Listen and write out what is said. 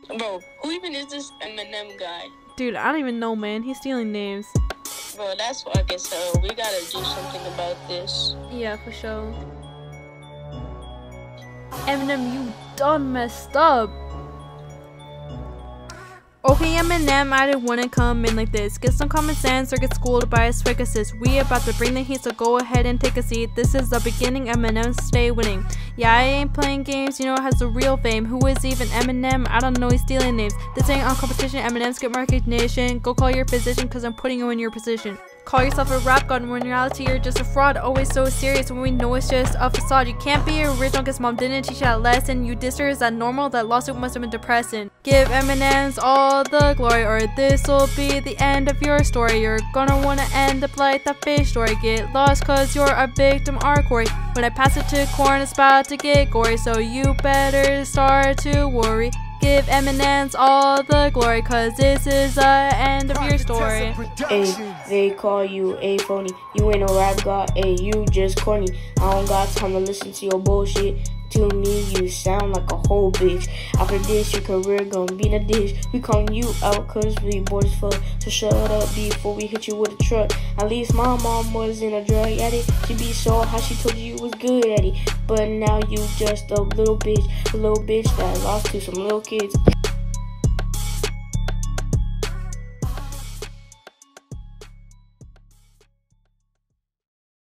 Bro, who even is this Eminem guy? Dude, I don't even know, man. He's stealing names. Bro, that's why I guess we gotta do something about this. Yeah, for sure. Eminem, you done messed up. Okay, Eminem, I didn't want to come in like this. Get some common sense or get schooled by a swakesis. We about to bring the heat, so go ahead and take a seat. This is the beginning, Eminem, stay winning. Yeah, I ain't playing games, you know, it has the real fame. Who is even Eminem? I don't know, he's stealing names. This ain't on competition, Eminem's get recognition. Go call your physician, cause I'm putting you in your position. Call yourself a rap god when in reality you're just a fraud. Always so serious when we know it's just a facade. You can't be original cause mom didn't teach you that lesson. You dissed her, is that normal? That lawsuit must have been depressing. Give Eminem's all the glory or this'll be the end of your story. You're gonna wanna end up like that fish story. Get lost cause you're a victim or quarry. When I pass it to corn it's about to get gory, so you better start to worry. Give Eminem's all the glory, cause this is the end of your story. Hey, they call you a phony. You ain't no rap god, hey, you just corny. I don't got time to listen to your bullshit. To me, you sound like a whole bitch. After this, your career gonna be in the dish. We calling you out cause we bored as fuck. So shut up before we hit you with a truck. At least my mom was in a drug addict. She be so high, she told you was good at it. But now you just a little bitch that lost to some little kids.